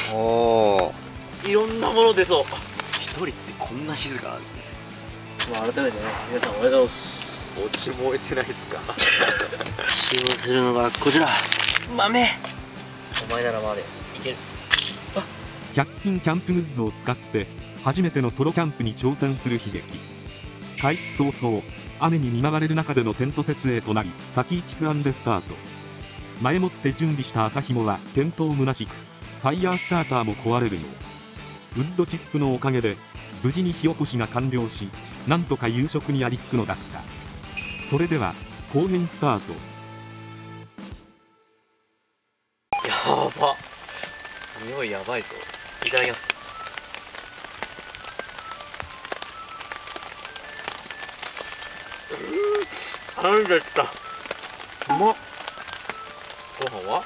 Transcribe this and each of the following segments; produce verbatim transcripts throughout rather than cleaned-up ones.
おお、 いろんなもの出そう。一人ってこんな静かなんですね。まあ改めてね、皆さんおはようございます。 お家燃えてないですか？ 使用するのがこちら、豆。お前ならまでいける。 ひゃく均キャンプグッズを使って初めてのソロキャンプに挑戦する秀樹。開始早々、雨に見舞われる中でのテント設営となり、先一不安でスタート。前もって準備した麻紐は転倒むなしく、ファイヤースターターも壊れるよう。ウッドチップのおかげで無事に火起こしが完了し、なんとか夕食にありつくのだった。それでは後編スタート。 やば、匂いやばいぞ。いただきます。うん、あんでった。うまっ。ご飯は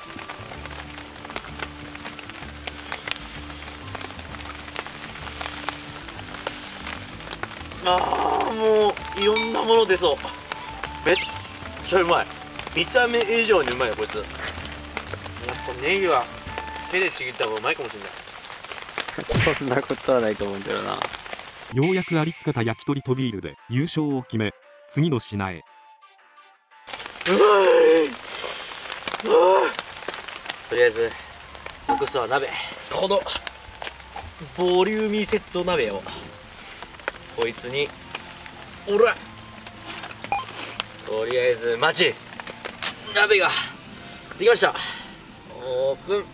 あー、もういろんなもの出そう。めっちゃうまい。見た目以上にうまいよこいつ。やっぱネギは手でちぎった方がうまいかもしれない。 そんなことはないと思うんだよな。 ようやくありつけた焼き鳥とビールで優勝を決め、次の品へ。 うまい。とりあえず残すは鍋。このボリューミーセット鍋をこいつに、おら、とりあえず待ち。鍋ができました。オープン。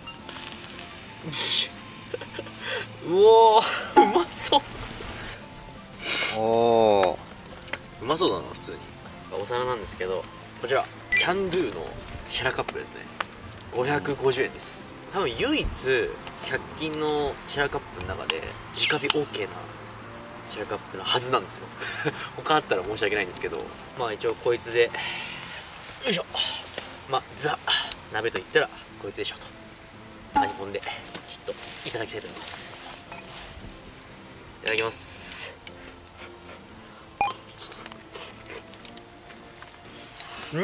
うおー、うまそう。 おお、 うまそうだな。普通にお皿なんですけど、こちらキャンドゥのシェラカップですね。ごひゃくごじゅうえんです。多分唯一ひゃく均のシェラカップの中で直火 OK なシェラカップのはずなんですよ。他あったら申し訳ないんですけど、まあ一応こいつで、よいしょ。まあザ鍋といったらこいつでしょと。味ぽんでちょっといただきたいと思います。いただきます。うん、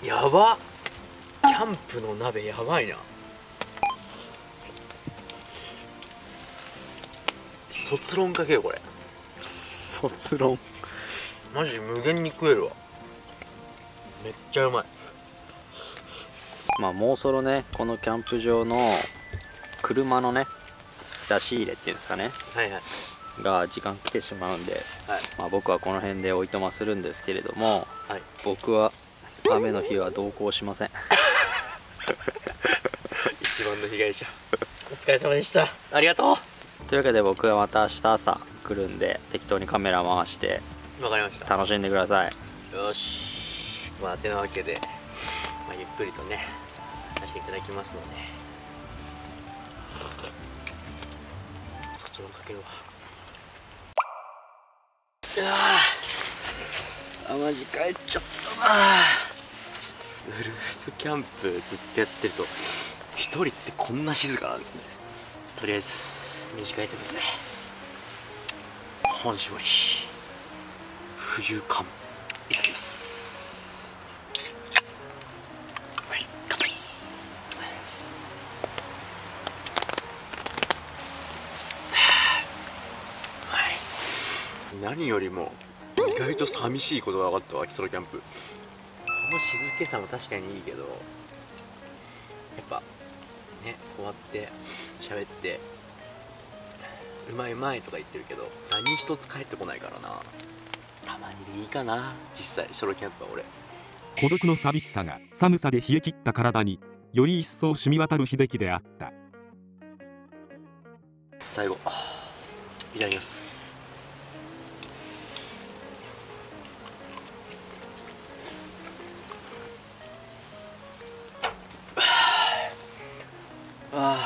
やば。キャンプの鍋やばいな。卒論かけよこれ。 卒論。 マジ無限に食えるわ。めっちゃうまい。 まあもうそろね、このキャンプ場の車のね出し入れっていうんですかね、 はいはい。 が時間来てしまうんで、 はい、 まあ僕はこの辺でおいとまするんですけれども、 はい、 僕は雨の日は同行しません。 一番の被害者。お疲れ様でした。ありがとう。 というわけで僕はまた明日朝来るんで、適当にカメラ回してわかりました。 楽しんでください。 よし。まあてなわけで、まあ、ゆっくりとねさせていただきますので、卒論かけるわ。うわあ、マジ帰っちゃったな。ウルフキャンプずっとやってると一人ってこんな静かなんですね。とりあえず短いところで本搾り冬缶いただきます。はい、乾杯。はい、何よりも意外と寂しいことが分かったわ。ソロキャンプ、この静けさも確かにいいけど、やっぱね、こうやって喋ってうまいうまいとか言ってるけど何一つ帰ってこないからな。たまにでいいかな。実際ソロキャンプは俺、 孤独の寂しさが寒さで冷え切った体により一層染み渡る秀樹であった。 最後いただきます。あ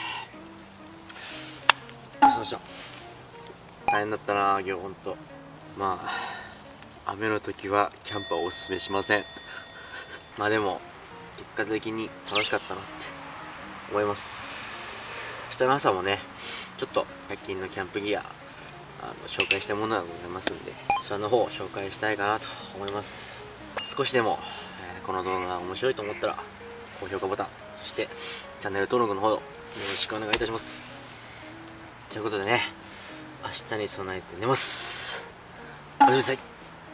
あ、そうした。大変だったな今日ほんと。まあ雨の時はキャンプはおすすめしません。まあでも結果的に楽しかったなって思います。明日の朝もねちょっとひゃく均のキャンプギアあの紹介したものがございますんで、そちらの方を紹介したいかなと思います。少しでも、えーこの動画が面白いと思ったら高評価ボタン、 そしてチャンネル登録のほどよろしくお願いいたします。ということでね、明日に備えて寝ます。おやすみなさい。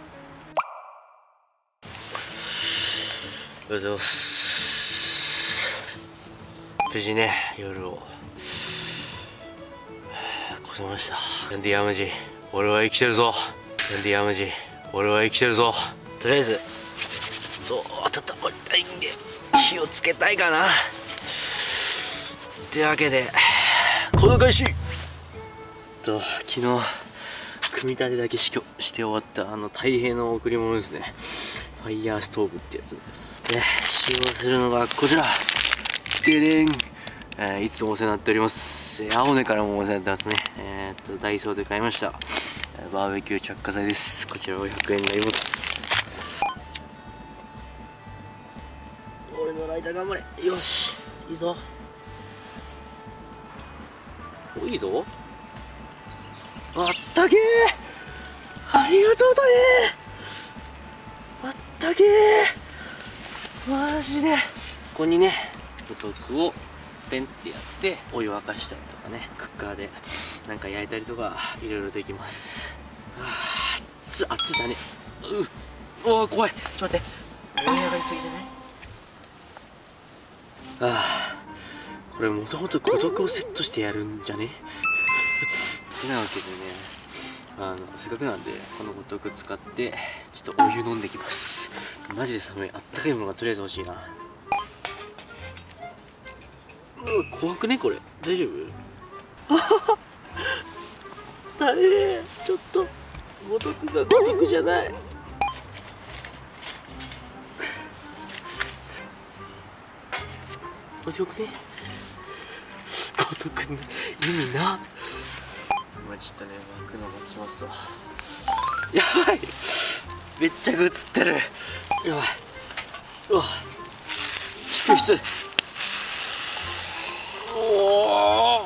おはようございます。無事ね、夜を越せました。ヤンディアムジ、俺は生きてるぞ。ヤンディアムジ、俺は生きてるぞ。とりあえずどう温まりたいんで火をつけたいかな。ってわけでこの開始と、昨日組み立てだけしして終わったあの大変な贈り物ですね。ファイヤーストーブってやつで使用するのがこちら。ででん、えー、いつもお世話になっております、えー、青根からもお世話になってますね。えー、っとダイソーで買いました、えー、バーベキュー着火剤です。こちらごひゃくえんになります。俺のライター頑張れ。よし、いいぞ。お、いいぞ。あったけー、ありがとうだねー。あったけー、マジで。ここにね、五徳をペンってやってお湯沸かしたりとかね、クッカーでなんか焼いたりとかいろいろできます。あー、熱っ、熱じゃねえ。うおー、怖い。ちょっと待って、盛り上がりすぎじゃない？あー、これもともと五徳をセットしてやるんじゃねってなわけでね、あのせっかくなんでこの五徳使ってちょっとお湯飲んできます。マジで寒い。あったかいものがとりあえず欲しいな。うわ、怖くねこれ。大丈夫？あはは、大変。ちょっと五徳が五徳じゃない。これよくね、五徳の意味な。まあちょっとね、巻くの待ちますわ。やばい、めっちゃグ映ってる。やばい、うわ、低いっす。おお、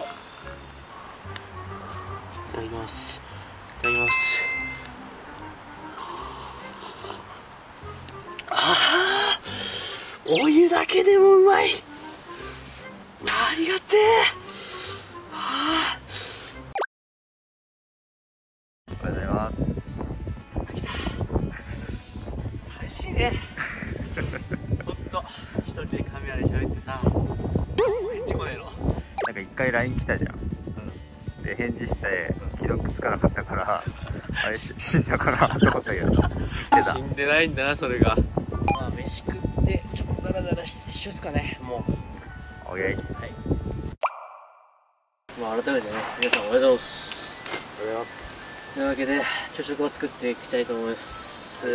いただきます。いただきます。ああ、お湯だけでもうまい。ありがてえ。はあ、 おはようございます。 来た。寂しいね。ほんと一人でカメラで喋ってさ、めっちゃ怖いの。 なんか一回 ライン 来たじゃん、うん、で返事して既読つかなかったからあれし死んだかなと思ったけど来てた。 死んでないんだな、それが。まあ飯食ってちょっとダラダラして一緒っすかね、もう。 オッケー。はい。 まあ改めてね、皆さんおはようございます。 おはようございます。 というわけで朝食を作っていきたいと思います。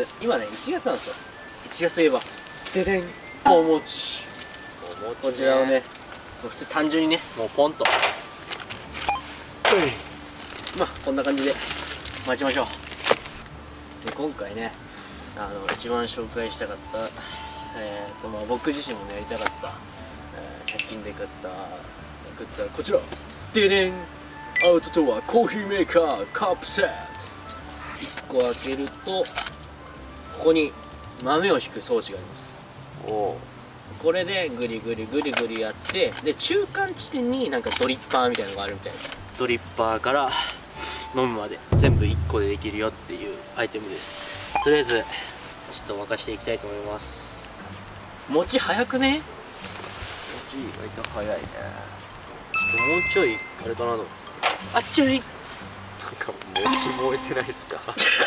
今ねいちがつなんですよ。いちがつといえばででん、お餅。お餅、こちらをね、普通単純にね、もうポンと、まあこんな感じで待ちましょう。で今回ね、あの一番紹介したかった、えーとまあ、僕自身もねやりたかった、えー、ひゃく均で買ったグッズはこちら。ででん、アウトドアコーヒーメーカーカップセット。いっこ開けるとここに豆をひく装置があります。 おお。 これでグリグリグリグリやって、で中間地点になんかドリッパーみたいなのがあるみたいです。ドリッパーから飲むまで全部いっこでできるよっていうアイテムです。とりあえずちょっと沸かしていきたいと思います。餅早くね？ 餅意外と早いね。 ちょっともうちょいあれかなと。あっちゅい。 なんか餅燃えてないっすか？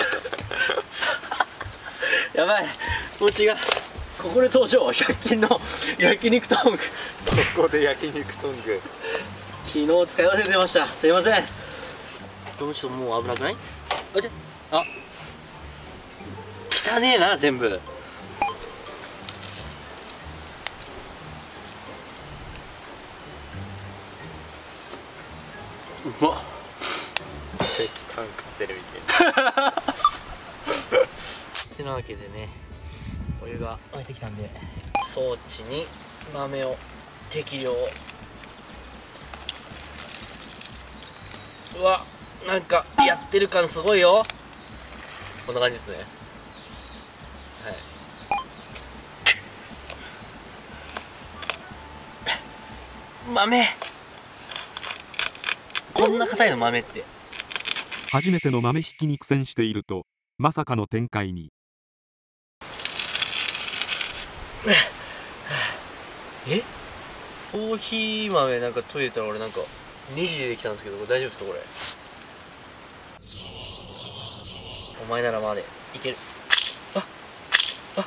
やばい、餅がここで登場。ひゃく均の焼肉トング。 そこで焼肉トング昨日使い忘れてました。すいません。これもちょっともう危なくない？あ、じゃあ汚ねえな全部。うまっ。 石炭食ってるみたいな。 てなわけでね、お湯が沸いてきたんで装置に豆を適量。うわ、なんかやってる感すごいよ。こんな感じですね。はい。 豆こんな硬いの豆って。 初めての豆ひきに苦戦しているとまさかの展開に。 えコーヒー豆なんか研いでたら俺なんかネジでできたんですけど、これ大丈夫ですかこれ。お前ならまでいける。ああ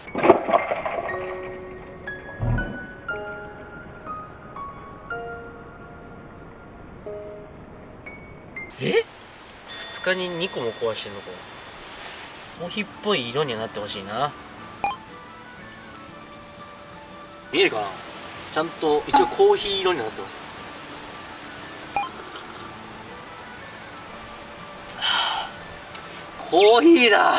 えふつかににこも壊してんのか。コーヒーっぽい色にはなってほしいな。見えるかな。ちゃんと一応コーヒー色にはなってます。コーヒーだ。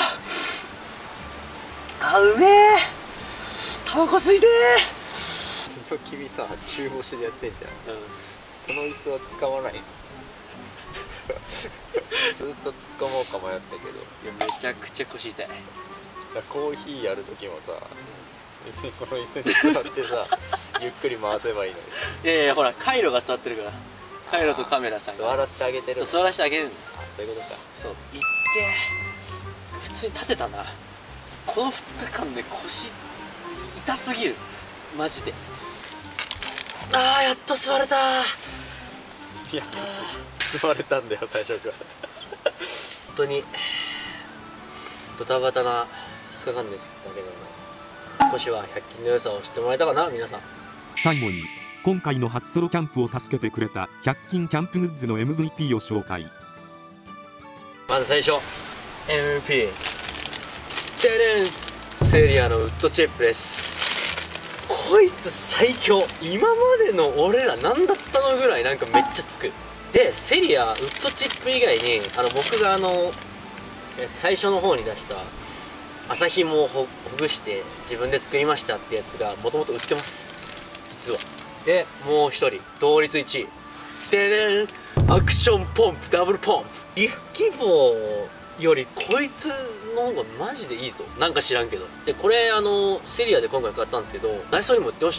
あ、うめえ。タバコ吸いてー。 ずっと君さ中腰でやってんじゃん、 うん、 この椅子は使わないずっと突っ込もうか迷ったけど、 いやめちゃくちゃ腰痛い。 コーヒーやるときもさ、別にこの椅子に座ってさゆっくり回せばいいのに。 いやいやほらカイロが座ってるから、カイロとカメラさんが座らせてあげてるの。 座らせてあげるんだ。 あ、そういうことか。 そう行って普通に立てたな。このふつかかんで腰痛すぎるマジで。あーやっと座れたー。 いや座れたんだよ最初から本当にドタバタなふつかかんですだけども、少しはひゃっ均の良さを知ってもらえたかな皆さん。 最後に今回の初ソロキャンプを助けてくれたひゃっ均キャンプグッズの エムブイピー を紹介。 まず最初 エムブイピー でれんセリアのウッドチップです。こいつ最強。今までの俺ら何だったのぐらいなんかめっちゃつく。でセリアウッドチップ以外にあの僕があの最初の方に出した麻紐をほぐして自分で作りましたってやつがもともと売ってます実は。でもう一人同率いちいででんアクションポンプダブルポンプ。リフ規模よりこいつの方がマジでいいぞ。なんか知らんけど。でこれあのセリアで今回買ったんですけどダイソーにも売ってました。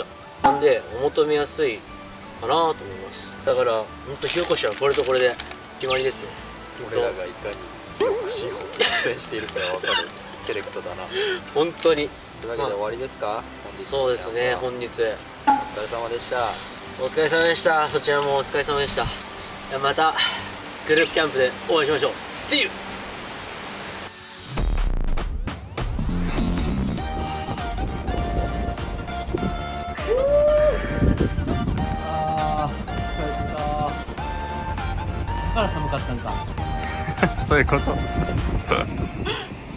なんでお求めやすいかなと思います。だからほんと火起こしはこれとこれで決まりですね。 俺らがいかに火起こしを苦戦しているか分かるセレクトだな本当に。 というわけで終わりですか、 そうですね。本日お疲れ様でした。 お疲れ様でした。そちらもお疲れ様でした。またグループキャンプでお会いしましょう。 See you。 だから寒かったんか。 そういうこと